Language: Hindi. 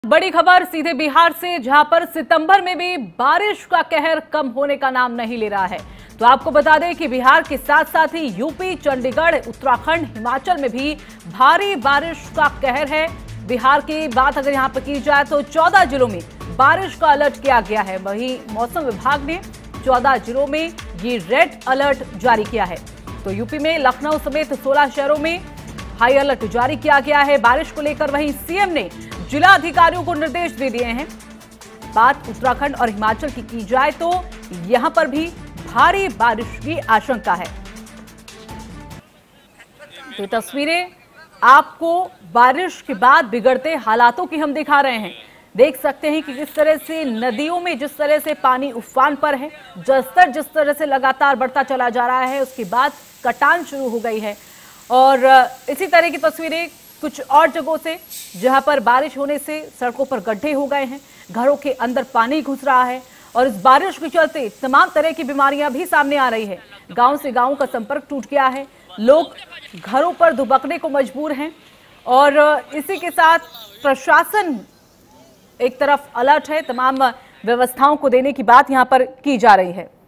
बड़ी खबर सीधे बिहार से, जहां पर सितंबर में भी बारिश का कहर कम होने का नाम नहीं ले रहा है। तो आपको बता दें कि बिहार के साथ साथ ही यूपी, चंडीगढ़, उत्तराखंड, हिमाचल में भी भारी बारिश का कहर है। बिहार की बात अगर यहां पर की जाए तो 14 जिलों में बारिश का अलर्ट किया गया है। वहीं मौसम विभाग ने 14 जिलों में ये रेड अलर्ट जारी किया है। तो यूपी में लखनऊ समेत 16 शहरों में हाई अलर्ट जारी किया गया है बारिश को लेकर। वहीं सीएम ने जिला अधिकारियों को निर्देश दे दिए हैं। बात उत्तराखंड और हिमाचल की जाए तो यहां पर भी भारी बारिश की आशंका है। तो तस्वीरें आपको बारिश के बाद बिगड़ते हालातों की हम दिखा रहे हैं। देख सकते हैं कि किस तरह से नदियों में जिस तरह से पानी उफान पर है, जलस्तर जिस तरह से लगातार बढ़ता चला जा रहा है, उसके बाद कटान शुरू हो गई है। और इसी तरह की तस्वीरें कुछ और जगहों से, जहां पर बारिश होने से सड़कों पर गड्ढे हो गए हैं, घरों के अंदर पानी घुस रहा है और इस बारिश के चलते तमाम तरह की बीमारियां भी सामने आ रही है। गांव से गांव का संपर्क टूट गया है, लोग घरों पर दुबकने को मजबूर हैं और इसी के साथ प्रशासन एक तरफ अलर्ट है, तमाम व्यवस्थाओं को देने की बात यहां पर की जा रही है।